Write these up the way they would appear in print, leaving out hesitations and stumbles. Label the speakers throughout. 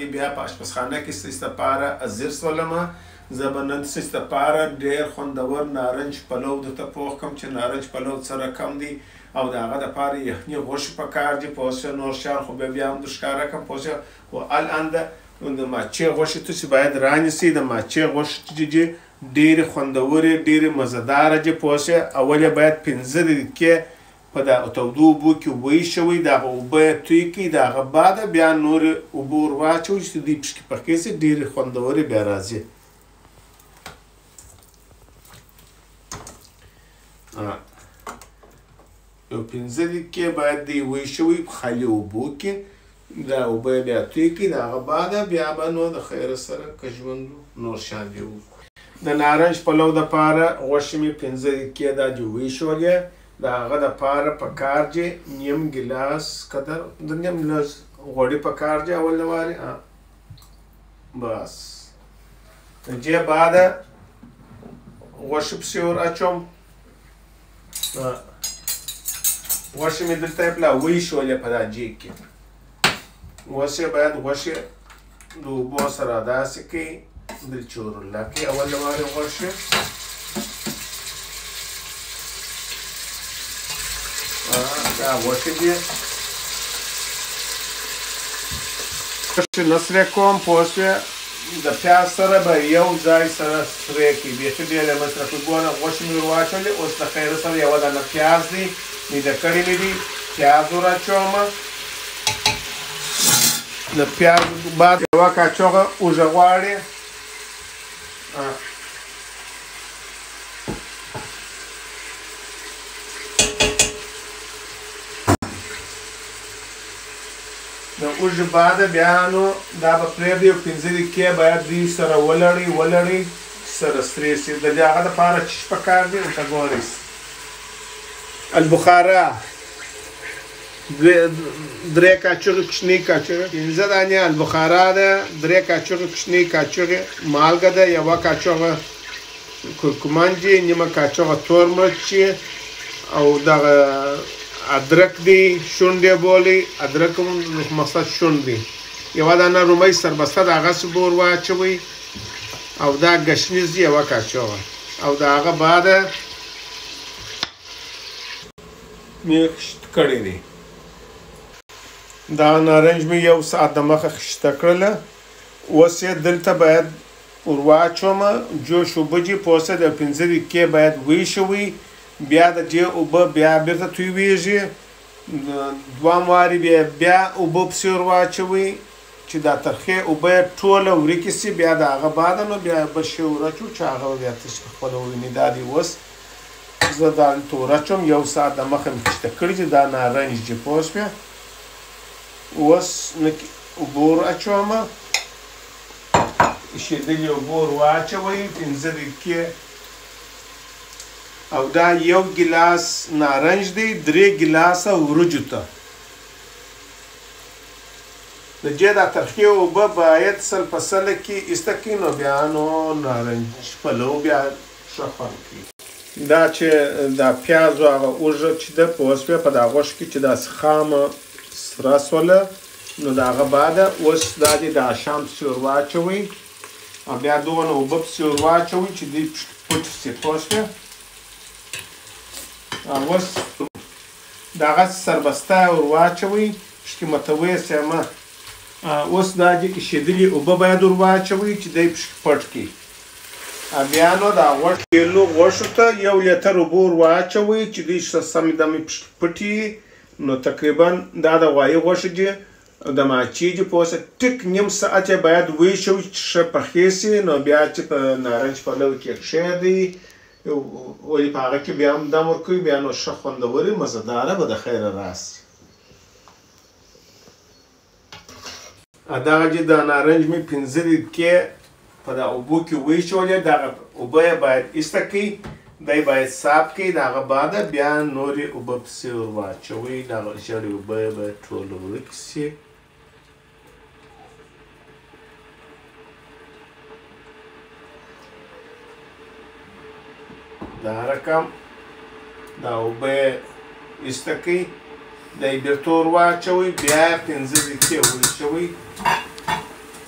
Speaker 1: باندې بیا په اشپزخانه کې ستاسو لپاره ازر سولمه. زه به نن ستاسو لپاره ډېر خوندور نارنج پلو درته پوخ کړم چې نارنج پلو څه رقم دی او د هغه دپاره یخني غوښې پکار دي. پوه شوې؟ نور شیان خو بیا هم در ښکاره کړم. پوه شوې؟ خو الان د ماچې غوښې تاسې باید رانیسئ. د ماچې غوښې چې دي ډېرې خوندورې ډېرې مزهداره دي. پوه شوې؟ اول یې باید 15 دقیقې په د تودو اوبو کې وایشوئ. د هغه اوبه یې توی کړئ. د هغه بعده بیا نورې اوبه ور واچوئ چې دوی پکې پخې شي. ډېرې خوندورې بیا راځي. یو 15 دقیقې باید دی وایشوئ په خالي اوبو کې. دا اوبه یې بیا توی کړئ. د هغه بعده بیا به نو د خیره سره که ژوند نور شیان دې وکړو. د نارنج پلو دپاره غوښې مې 15 دقیقې دا دې وایشولې. د هغه دپاره پکار دی نیم ګیلاس قدر د نیم لږ غوړي پکار دی اول د وارې. بس د دې بعده غوښې پسې ور اچوم. غوښې مې دلته یې پله وایشولې په دا جیګ کې. اوس یې باید غوښې د اوبو سره داسې کړئ چې ورله کړئ اول د وارې غوښې. دا غوښې دي غوښې نه سرې کوم. پوه شوې؟ د پیاز سره به یو ځای سره سرې کړئ. بیخي ډېر یې مه سره کړئ. ګوره غوښې مې ور واچولې. اوس د خیره سره یوه دانه پیاز دی میده کړی مې دي. پیاز ور اچوم. د پیاز بعد یوه کاچوغه اوږه غواړي. د اوږې بعده بیا نو دا به پرېږدئ. 15 دقیقې باید دوی سره ولړئ سره سرې شي. د دې هغه دپاره چې پکار دي ورته ګورئ. البخاره 3 کاچوغې کوچنۍ کاچوغې 15 دانې البخاره ده. 3 کاچوغې کوچنۍ کاچوغې مالګه ده. 1 کاچوغه کورکمن دي. نیمه کاچوغه تور مرچ او دغه ادرک دی شونډې بولي. ادرک هم مقصد شونډ دی. 1 دانه رومۍ سربسته د هغه څه به ور واچوئ او دا ګشنیز دی 1 کاچوغه. او د هغه بعده مې خشت کړی دی. دا نارنج مې 1 ساعت د مخه خشته کړله. اوس یې دلته باید ور واچوم. جوش اوبه دي. پوه شوې؟ د 15 دقیقې باید وایشوئ. بیا د دې اوبه بیا بیرته تویېږي. دوام وارې بیا اوبه پسې ور واچوئ چې دا ترخې اوبه یې ټوله ورکې شي. بیا د هغه بعده نو بیا به شی ور اچو چې هغه بیا تاسې خپله ووینئ. دا دی اوس زه دا دلته ور اچوم. 1 ساعت د مخه مې خشته کړي دي. دا نارنج دي. پوه شوې؟ اوس اوبه ور اچوم. ایښېدلې اوبه ور واچوئ 15 دقیقې. او دا 1 ګیلاس نارنج دی 3 ګیلاسه وریجو ته. د دې دا ترخې اوبه باید سل په سله کې ایسته کړي. نو بیا نو نارنج پلو بیا ښه خوند کوي. دا چې دا پیاز او هغه اوږه چې ده پوه شوې په دا غوښې کې چې داسې خامه سره سوله. نو د هغه بعده اوس دا دې د اشام پسې ور واچوئ او بیا دغونه اوبه پسې ور واچوئ چې دوی پټ شي. پوه شوې؟ اوس دغه سربسته ور واچوئ پشکې متوی یې سمه. اوس دا دې ایښېدلې اوبه باید ور واچوئ چې دی پشکې پټ کړي. بیا نو دا غوښو ته 1 لیتر اوبه ور واچوئ چې دوی سمې دمې پشکې پټي. نو تقریبا دا د غوایي غوښې دي د ماچې دي. پوه شوې؟ ټیک نیم ساعت یې باید وایشوئ چې ښه پخې شي. نو بیا چې په نارنج پلو کې کښېږدئ ولې په هغه کې بیا هم دم ورکوئ. بیا نو ښه خوندورې مزهداره به د خیره راسي. دغه چې دا نارنج مې 15 دقیقې په دا اوبو کې وایشولې. دغه اوبه یې باید ایسته کړئ. دی باید صاف کړئ. د هغه بعده بیا نورې اوبه پسې ور واچوئ. دغه ژړې اوبه یې باید ټوله ورکې شي. دا رقم دا اوبه یې ایسته کړئ. دی بیرته ور واچوئ. بیا 15 دقیقې وایشوئ.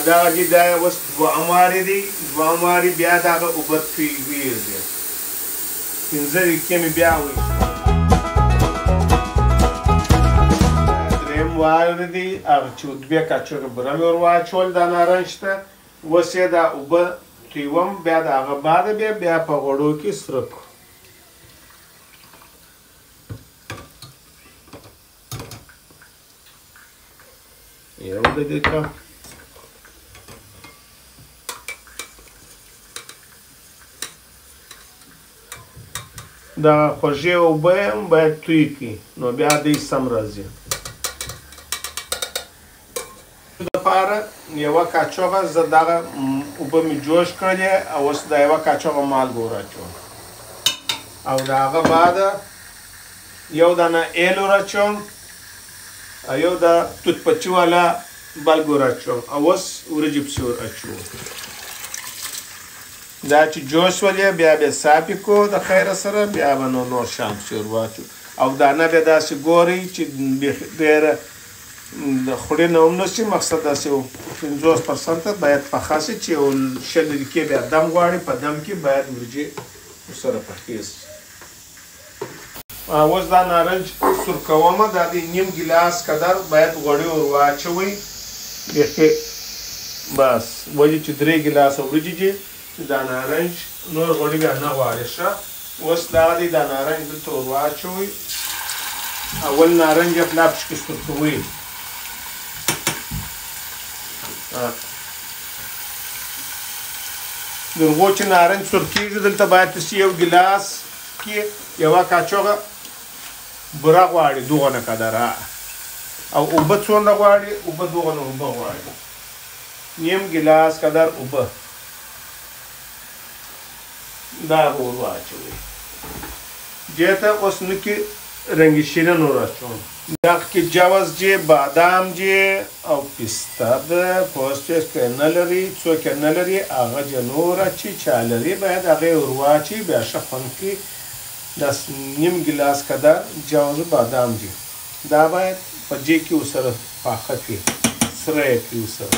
Speaker 1: دا دي دا اوس دوهم وارې دی دوهم وارې بیا دغه اوبه تویېږي 15 دقیقې مې بیا وایستل درېیم وار دی هغه چې 2 کاچوغې بوره مې ور واچول دا نارنج ته اوس یې دا اوبه تویوم بیا د هغه بعده بیا په غوړو کې سره کړو یو دقیقه دا خوږې اوبه هم باید توی کړي نو بیا دی سم راځي دپاره یوه کاچوغه زه دغه اوبه مې جوش کړلې او اوس دا یوه کاچوغه مالګه ور اچوم او د هغه بعده یو دانه ایل ور اچوم او یو د توت پچي والا بلګ ور اچوم او اوس وریجې پسې ور اچوم دا چې جوش ولې بیا به صافي کو د خیره سره بیا به نور شام پسې ور واچو او دانه به داسې ګورئ چې ډېره د خورې نه هم نشي مقصد داسې 50% باید پخه شي چې یو 6 دقیقې بیا دم غواړي په دم کې باید وریجې ورسره پخې شي اوس دا نارنج سور کومه دا د نیم ګیلاس قدر باید غوړي ور واچوئ بیخي بس ولې چې 3 ګیلاسه وریجې دي چې دا نارنج نور غوړي بیا نه غواړي ښه اوس دا دی دا نارنج دلته ور واچوئ اول نارنج یې پلا پشکې سور کوئ د هغو چې نارنج سور کېږي دلته باید تاسې یو ګیلاس کې یوه کاچوغه بوره غواړي دغونه قدره او اوبه څومره غواړي اوبه دغونه اوبه غواړي نیم ګیلاس قدر اوبه دا به ور واچوئ دې ته اوس نه کې رنګ شیرین ور اچوم دغه کې جوز دی بادام دی او پسته ده پوستې که نه لري څوک یې نه لري هغه چې نور اچي چا لري باید هغه یې ور واچوي بیا ښه خوند کوي دا نیم ګیلاس قدر جوز بادام دی دا باید په دې کې ورسره پاخه کړي سره یې کړي ورسره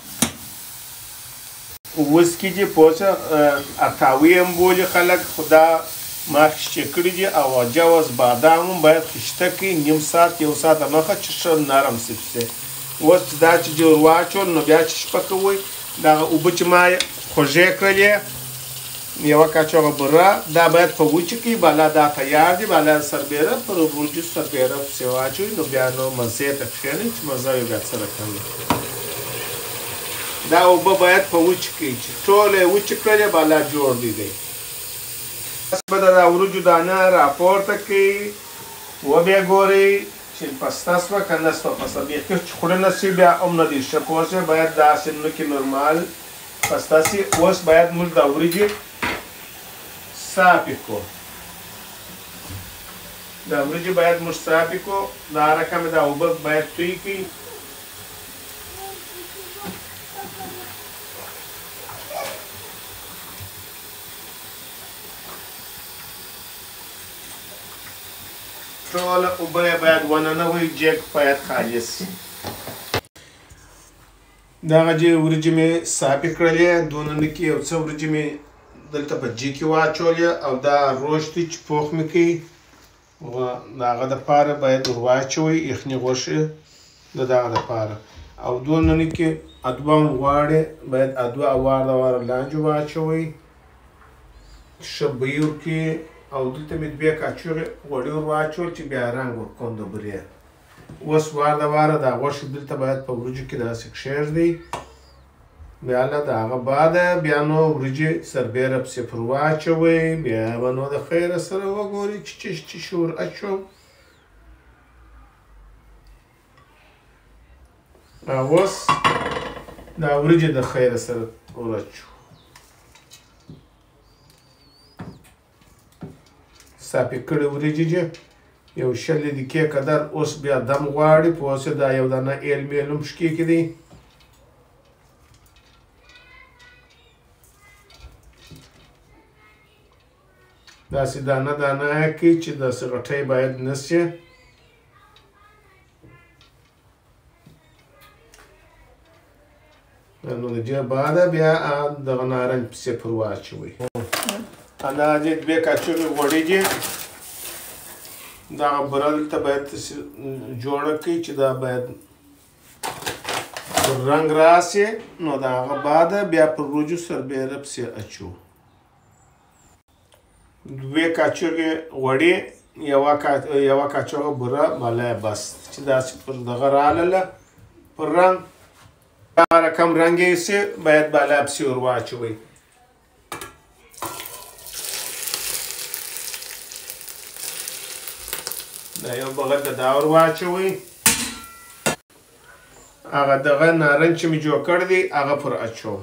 Speaker 1: اوس کې چې پوڅه اتاوي هم بولي خلک خو دا ما خشته کړي دي او جوز بادام هم باید خشته کړي نیم ساعت یو ساعت مخه چې ښه نرم شي اوس دا چې ور واچول نو بیا چې شپه کوئ دغه اوبه چې ما خوږې کړلې یوه کاچوغه بوره دا باید په وچه کې بالا دا تیار دي بالا سربیره پر وریجو سربیره پسې واچوئ نو بیا نو مزې ته کښېنئ چې مزه یې بیا سره کوي دا اوبه باید په وچه کې چې ټوله یې وچه کړلې بالا جوړ دي دی بس به د وریجو دانه راپورته کړئ وبیا ګورئ چې پسته شوه که نه شوه پسته بیخي چې خوړه نه شي بیا هم نه دي ښه پوه شوې باید داسې نه کې نورمال پسته شي اوس باید موږ دا وریجې صافې کړو دا وریجې باید موږ صافې کړو دا رقم دا اوبه باید توی کړي ټوله اوبه یې باید وننوئ جګ باید خالص دغه چې وریجې مې صافې کړلې دونه نه کې یو څه وریجې مې دلته په جې کې واچولې او دا روش دی چې پوخ مې کوي د هغه دپاره باید ور واچوئ یخني غوښې د دغه دپاره او دونه نه کې ادوه هم غواړې باید ادوه واره واره لاندې واچوئ ښه بوی ورکړي او دلته مې 2 کاچوغې غوړي ور واچول چې بیا رنګ ورکوم د بورې اوس واره واره دا غوښې دلته باید په وریجو کې داسې کښېږدئ بیا له د هغه بعده بیا نو وریجې سربیره پسې پر واچوئ بیا به نو د خیره سره وګورئ چې شور اچوم اوس دا وریجې د خیره سره ور اچو صافې کړې وریجې دي یو 6 دقیقې قدر اوس بیا دم غواړي پوه شوې دا یو دانه ایل میل هم پشکې کې دی داسې دانه دانه کې چې داسې غټۍ باید نه شي نو د دې بعده بیا دغه نارنج پسې پر واچوئ. دا دې 2 کاچوغې غوړي دي. دغه بوره دلته باید جوړه کړئ چې دا باید پر رنګ راسي. نو د هغه بعده بیا پر وریجو سربیره پسې اچو. 2 کاچوغې غوړي، یوه کاچوغه بوره بالا بس چې داسې پر دغه راغله پر رنګ. هغه رقم رنګ یې سي باید بالا پسې ور واچوئ. دا یو بغل د دا ور واچوئ. هغه دغه نارنج چې مې جوړ کړی دی هغه پر اچوم.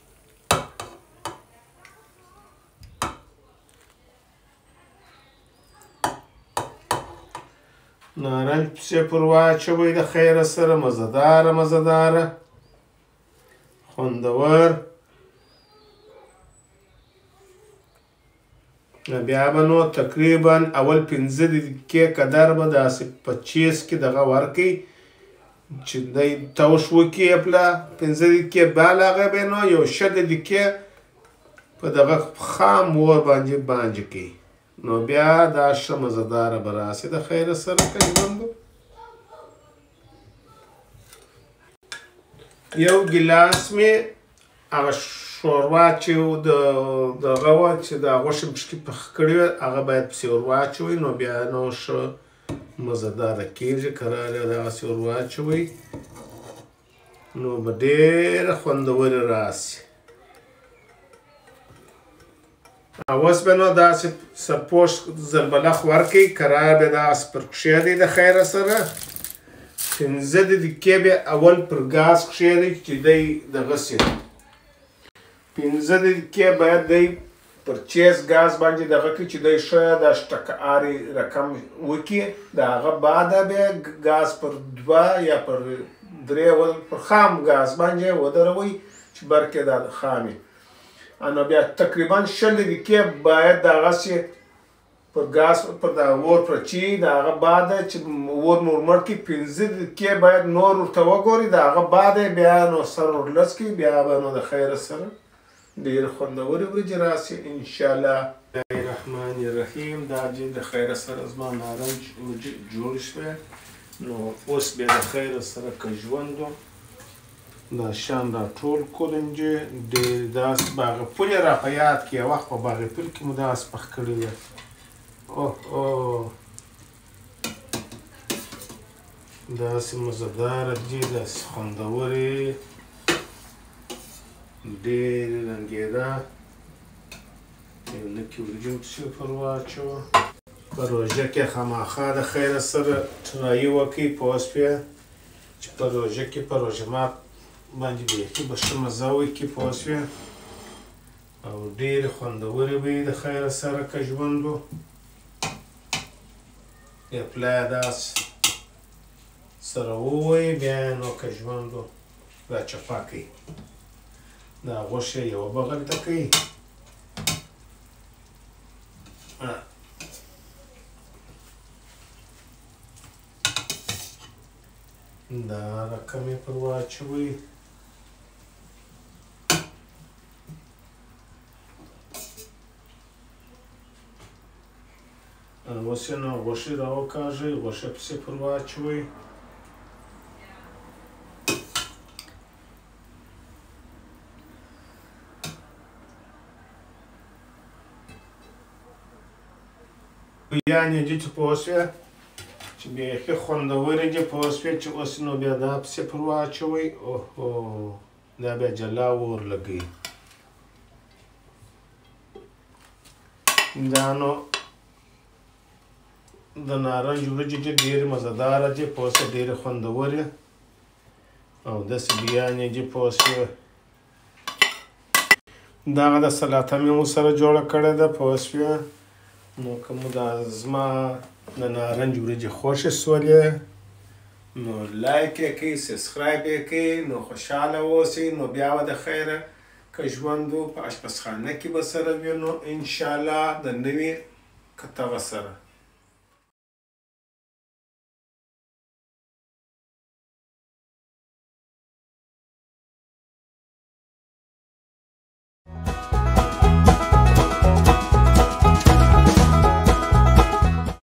Speaker 1: نارنج پسې پر واچوئ د خیره سره. مزهداره خوندور. بیا به نو تقریبا اول 15 دقیقې قدر به داسې په چیز کې دغه ورکئ چې دی توش وکړي. پله 15 دقیقې بعد هغه به نو یو 6 دقیقې په دغه خام اور باندې کړئ. نو بیا دا ښه مزهداره به راسي د خیره سره. کژوندو یو ګیلاس مې هغه شوروا چې دغه وه چې د غوښې پشکې پخ کړې وه هغه باید پسې ور واچوئ. نو بیا نو ښه مزهداره کېږي. کرار یې دغسې ور واچوئ نو به ډېره خوندورې راسي. اوس به نو داسې سرپوش زلبلخ ورکئ. کرار به داسې پر کښېږدئ د خیره سره. 15 دقیقې به اول پر ګاز کښېږدئ چې دی دغه سي. 15 دقیقې باید دی پر چیز ګاز باندې دغه کړي چې دی ښه د اشتکاري رقم وکړي. د هغه بعده بیا ګاز پر 2 یا پر 3 پر خام ګاز باندې ودروئ چې برق یې دا خامي. نو بیا تقریبا 20 دقیقې باید دغسې پر ګاز پر د اور پرچي. د هغه بعده چې اور نور مړ کړي 15 دقیقې باید نور ورته وګورئ. د هغه بعده بیا نو سر ورلس کړئ. بیا به نو د خیره سره ډېرې خوندورې وریجې راسي انشاءالله. بسم الله الرحمن الرحیم. دا د خیره سره زما نارنج وریجې جوړې شوې. نو اوس بیا د خیره سره کژوندو دا شان را ټول کورنجې ډېر داسې باغ پل یې را په یاد کې. یو وخت په باغ پل کې مو داسې پخ کړی وی. داسې مزهداره دي، داسې خوندورې، ډېرې رنګېده. یو نکې وریجې هم پسې پر واچوه. په روژه کې خامخا د خیره سره ټرایي وکړئ. پوه شوې چې په روژه کې په روژه مات باندې بیخي به ښه مزه وکړي. پوه شوې او ډېرې خوندورې به یې د خیره سره که ژوندو. یا پلای داسې سره ووایي بیا یې نو که ژوندو را چپه کړئ. دا غوښه یوه بغل ته کړئ. دا رقم یې پر واچوئ. اوس یې نو غوښې راوکاږئ. غوښه پسې پر واچوئ. یعنې دې چې پوه شوې چې بیخي خوندورې دي. پوه شوې چې اوس نو بیا دا پسې پر واچوئ. اوهو دا بیا جلا اور لګوي. دا نو د نارنج وریجې دي ډېرې مزهداره دي. پوه شوې ډېرې خوندورې او داسې بیانې دي. پوه شوې دغه د سلاته مې ورسره جوړه کړې ده. پوه شوې نو که مو دا زما د نارنج وریجې خوښې سولې نو لایک یې کړئ، سبسکرایب یې کړئ. نو خوشحاله اوسئ. نو بیا به د خیره که ژوندو په اشپزخانه کې به سره وینو انشاءالله د نوي کتغه سره.